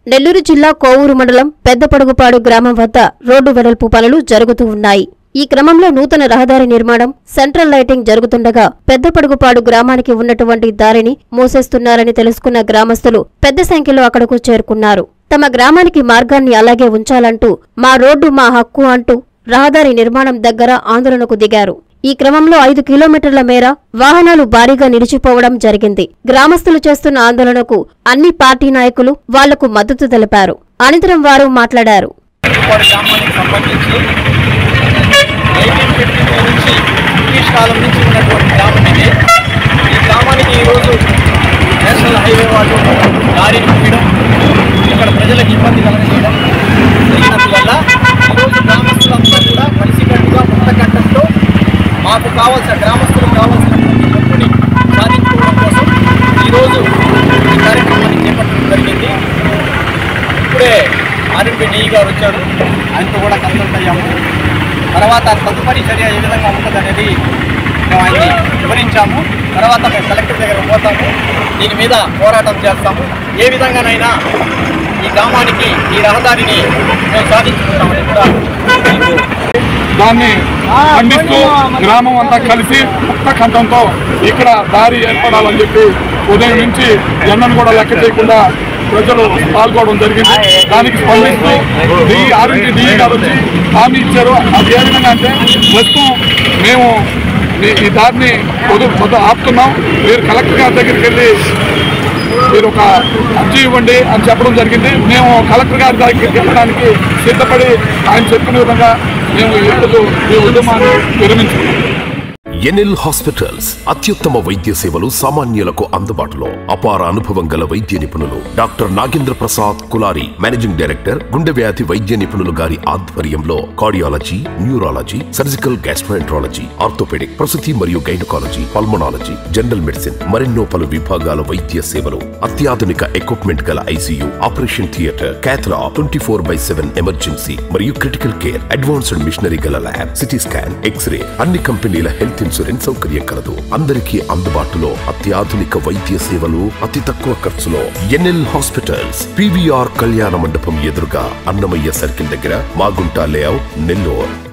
నెల్లూరు జిల్లా కోవూరు మండలం పెద్దపడుగుపాడు గ్రామం వద్ద రోడ్డు వెడల్పు పనులు జరుగుతూ ఉన్నాయి. ఈ క్రమంలో నూతన రహదారి నిర్మాణం, సెంట్రల్ లైటింగ్ జరుగుతుండగా పెద్దపడుగుపాడు గ్రామానికి ఉన్నటువంటి దారిని మూసేస్తున్నారని తెలుసుకున్న గ్రామస్తులు పెద్ద సంఖ్యలో అక్కడకు చేరుకున్నారు. తమ గ్రామానికి మార్గాన్ని అలాగే ఉంచాలంటూ మా రోడ్డు మా హక్కు అంటూ రహదారి నిర్మాణం దగ్గర ఆందోళనకు దిగారు. ఈ క్రమంలో 5 కిలోమీటర్ల మేర వాహనాలు భారీగా నిలిచిపోవడం జరిగింది. గ్రామస్తులు చేస్తున్న ఆందోళనకు అన్ని పార్టీ నాయకులు వాళ్లకు మద్దతు తెలిపారు. అనంతరం వారు మాట్లాడారు. మాకు కావాల్సిన గ్రామస్తులకు కావాల్సిన హక్కుని సాధించుకోవడం కోసం ఈరోజు ఈ కార్యక్రమాన్ని చేపట్టడం జరిగింది. ఇప్పుడే ఆర్ఎంపీ గారు వచ్చారు, ఆయనతో కూడా కన్సల్ట్ అయ్యాము. తర్వాత తదుపరి చర్య ఏ విధంగా ఉంటుందనేది మేము ఆయన్ని వివరించాము. తర్వాత మేము కలెక్టర్ దగ్గర పోతాము, దీని మీద పోరాటం చేస్తాము. ఏ విధంగానైనా ఈ గ్రామానికి ఈ రహదారిని మేము సాధించుకుంటామని కూడా దాన్ని ఖండిస్తూ గ్రామం అంతా కలిసి ముక్త కంఠంతో ఇక్కడ దారి ఏర్పడాలని చెప్పి ఉదయం నుంచి ఎండను కూడా లెక్క చేయకుండా ప్రజలు పాల్గొనడం జరిగింది. దానికి స్పందిస్తూ ఆర్ఎంపీ గారు వచ్చి హామీ ఇచ్చారు. అది ఏ విధంగా అంటే ప్రస్తుతం మేము ఈ దారిని ఆపుతున్నాం, మీరు కలెక్టర్ గారి దగ్గరికి వెళ్ళి మీరు ఒక అర్జీ ఇవ్వండి అని చెప్పడం జరిగింది. మేము కలెక్టర్ గారి దగ్గరికి వెళ్ళడానికి సిద్ధపడి ఆయన చెప్పిన విధంగా మేము ఈరోజు ఈ ఉద్యమాన్ని విరమించుకున్నాం. ఎన్ఎల్ హాస్పిటల్స్ అత్యుత్తమ వైద్య సేవలు సామాన్యులకు అందుబాటులో. అపార అనుభవం గల వైద్య నిపుణులు doctor Nagendra Prasad Kulari, managing director, గుండె వ్యాధి వైద్య నిపుణులు గారి ఆధ్వర్యంలో cardiology, neurology, surgical gastroenterology, orthopaedic, ప్రసూతి మరియు గైనకాలజీ, పల్మనాలజీ, జనరల్ మెడిసిన్ మరెన్నో పలు విభాగాల వైద్య సేవలు. అత్యాధునిక ఎక్విప్మెంట్ గల ICU, operation theatre, cath lab, 24/7 emergency మరియు క్రిటికల్ కేర్, అడ్వాన్స్డ్ మిషనరీ గల ల్యాబ్, సిటీ స్కాన్, ఎక్స్రే, అన్ని కంపెనీల హెల్త్ ఇన్సూరెన్స్ సౌకర్యం కలదు. అందరికీ అందుబాటులో అత్యాధునిక వైద్య సేవలు అతి తక్కువ ఖర్చులో. ఎన్ఎల్ హాస్పిటల్స్, PVR కళ్యాణ మండపం ఎదురుగా, అన్నమయ్య సర్కిల్ దగ్గర, మాగుంట లేఅవుట్, నెల్లూరు.